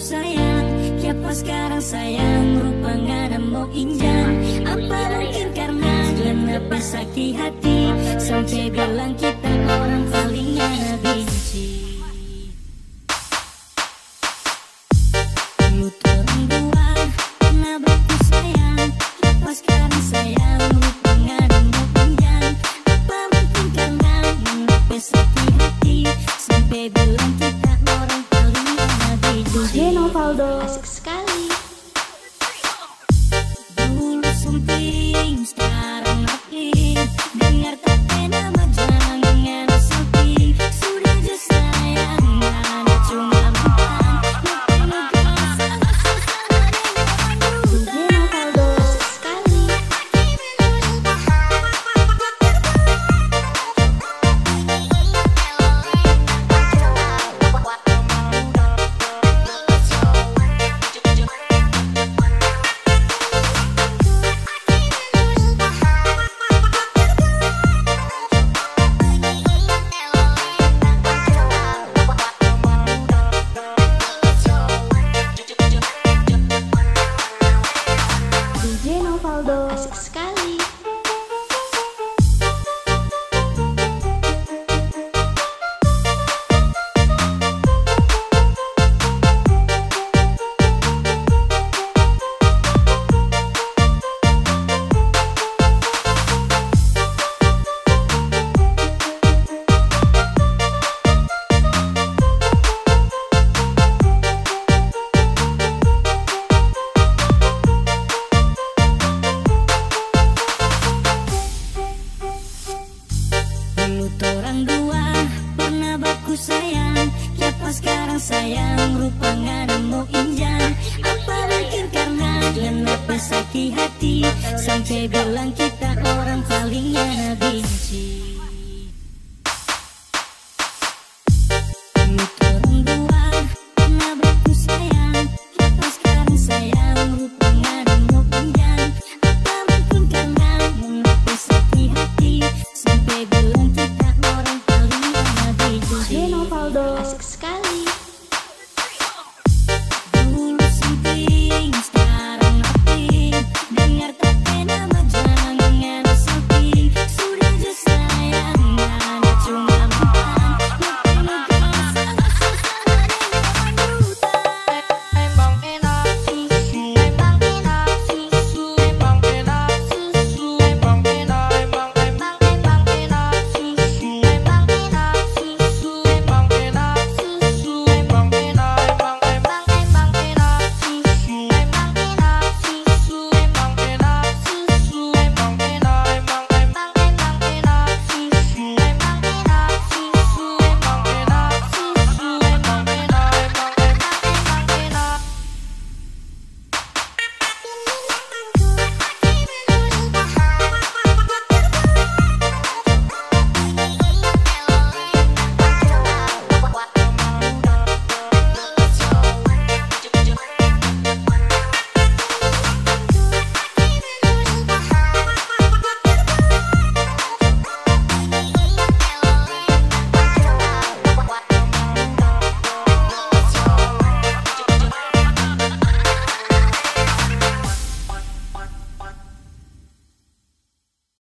sayang, siapa sekarang sayang, rupanya ada mau injam. Apa mungkin karena kenapa sakit hati, sampai bilang kita orang paling ada benci. Lu terang dua, kenapa ku sayang, siapa sekarang sayang, rupanya ada mau injam. Apa mungkin karena kenapa sakit hati, sampai bilang kita orang paling ada benci. DJ Novaldo, Asik sekali. Dulu sumping, sekarang makin dengar kata nama jangan samping. Sudah je sayang, ada cuma mantan. DJ Novaldo, Asik sekali. DJ Novaldo, Asik sekali. Dulu torang dua pernah baku sayang, siapa sekarang sayang, rupanya ada mau injam. Apa mungkin karena kenapa sakit hati, sampai bilang kita orang paling ada